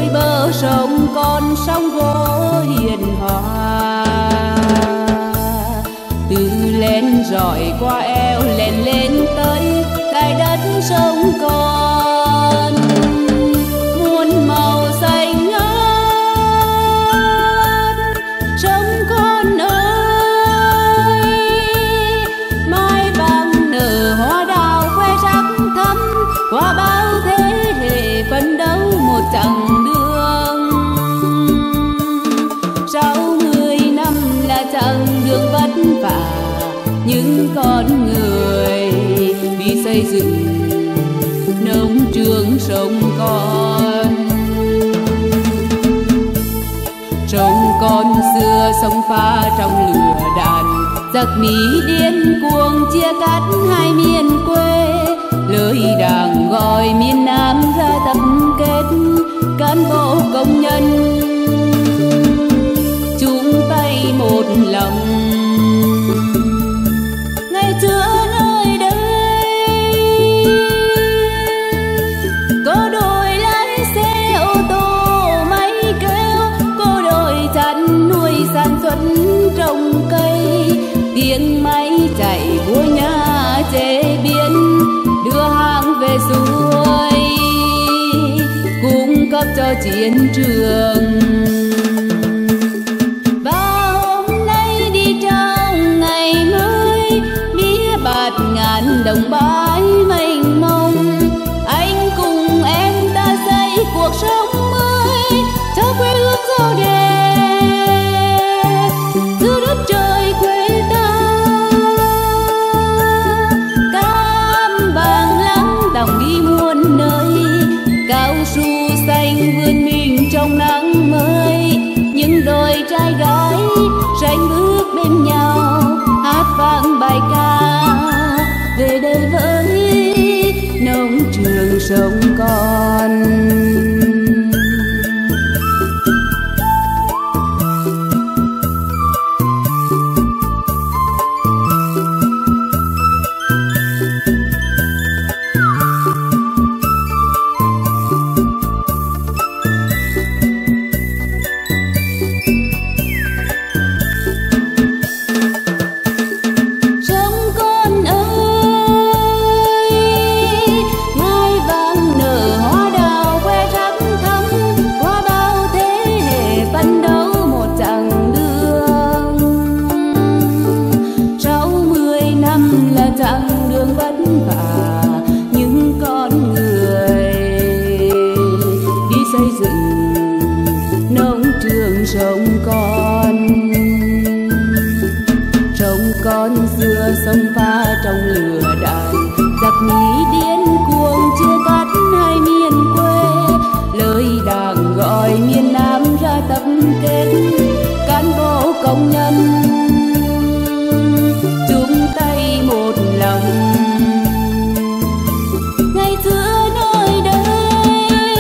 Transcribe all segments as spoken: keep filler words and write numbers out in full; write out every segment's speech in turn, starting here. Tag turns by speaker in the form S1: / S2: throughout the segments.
S1: nơi bờ sông con sóng vỗ hiền hòa. Từ lên rọi qua eo lên lên tới cái đất sông con, muôn màu xanh ngát. Sông con ơi, mai vàng nở hoa đào khoe sắc thắm, qua bao thế hệ phấn đấu một chặng đường. Sáu mươi năm là chặng đường vất vả, những con người vì xây dựng nông trường sông con. Sông con xưa sông pha trong lửa đạn, giặc Mỹ điên cuồng chia cắt hai miền quê. Lời Đảng gọi miền Nam ra tập kết, cán bộ công nhân chung tay một lòng. Ngày xưa nơi đây có đội lái xe ô tô máy kéo, có đội chăn nuôi sản xuất trồng cây, tiếng máy chạy của nhà chế biến đưa hàng về xuôi cung cấp cho chiến trường. Và hôm nay đi trong ngày mới, mía bạt ngàn đồng bãi mênh mông, anh cùng em ta xây cuộc sống mới cho quê hương giàu đẹp giữa đất trời quê ta. Cam vàng lắng đồng đi muôn nơi, cao su xanh vươn mình trong nắng mới. Những đôi trai gái sánh bước bên nhau, hát vang bài ca về đây với nông trường sông con. Chặng đường vất vả, những con người đi xây dựng nông trường sông con. Sông con xưa sông pha trong lửa đạn, giặc Mỹ điên cuồng chia cắt hai miền quê. Lời Đảng gọi miền Nam ra tập kết, cán bộ công nhân chung tay một lòng. Ngày xưa nơi đây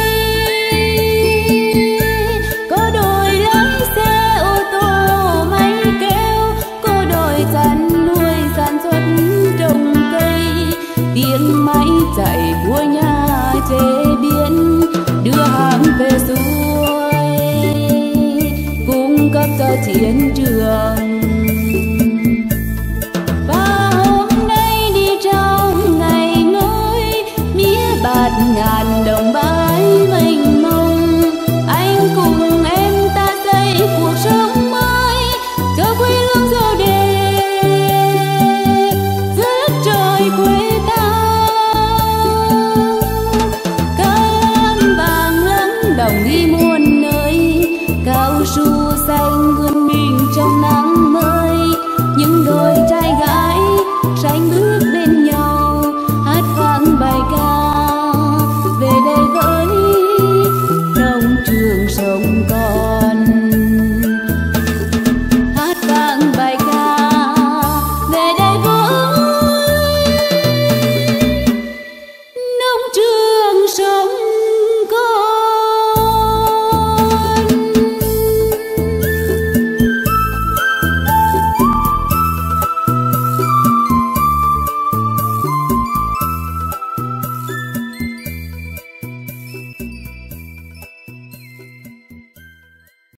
S1: có đội lái xe ô tô máy kéo, có đội chăn nuôi sản xuất trồng cây, tiếng máy chạy của nhà chế biến đưa hàng về xuôi cung cấp cho chiến trường. Bạt ngàn đồng bãi mênh mông, anh cùng em ta xây cuộc sống mới cho quê hương giàu đẹp giữa đất trời quê ta. Cam vàng lắng đồng đi muôn nơi, cao su xanh vươn mình trong nắng mới. Những đôi